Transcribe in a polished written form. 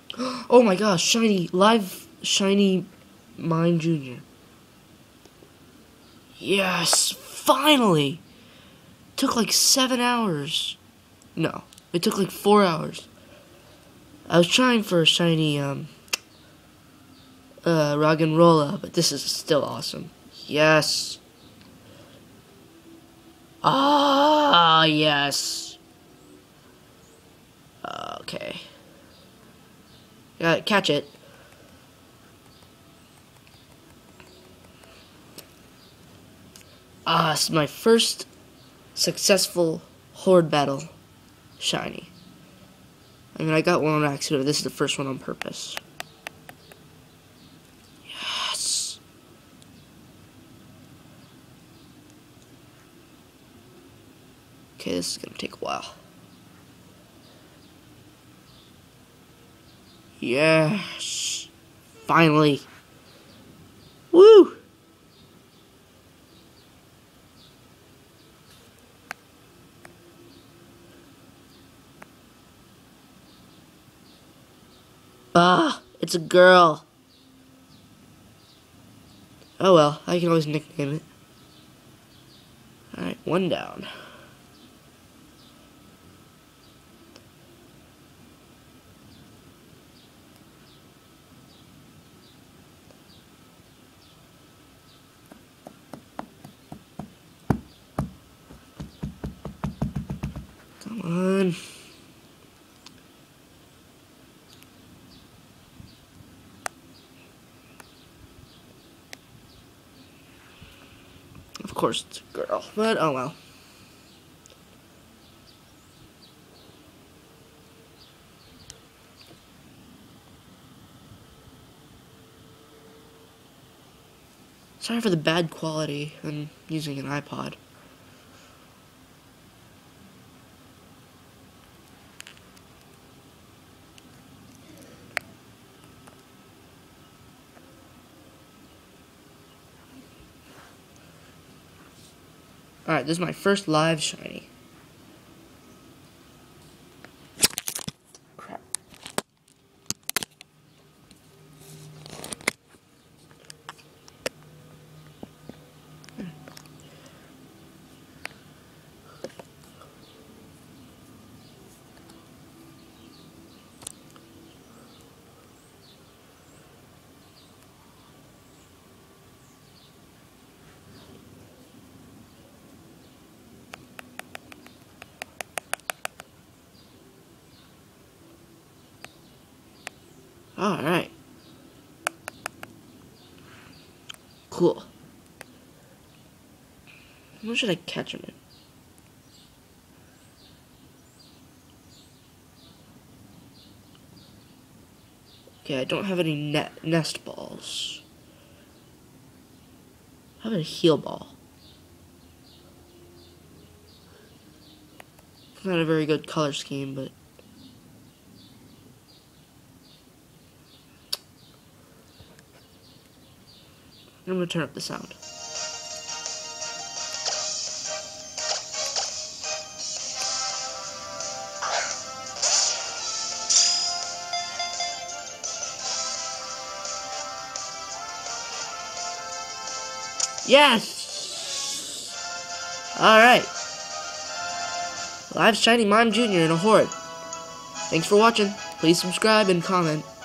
Oh my gosh, shiny, live shiny Mime Jr. Yes, finally! Took like 7 hours. No, it took like 4 hours. I was trying for a shiny, Roggenrola, but this is still awesome. Yes. Ah, yes. Okay. Gotta catch it. It's my first successful horde battle shiny. I mean, I got one on accident. This is the first one on purpose. Yes. Okay, this is gonna take a while. Yes. Finally. Woo! Ah, it's a girl. Oh well, I can always nickname it. Alright, one down. Come on. Of course it's a girl, but oh well. Sorry for the bad quality. I'm using an iPod. Alright, this is my first live shiny. Crap. Alright. Cool. What should I catch him in? Okay, I don't have any nest balls. How about a heal ball? It's not a very good color scheme, but... I'm gonna turn up the sound. Yes! Alright. Live shiny Mime Jr. in a horde. Thanks for watching. Please subscribe and comment.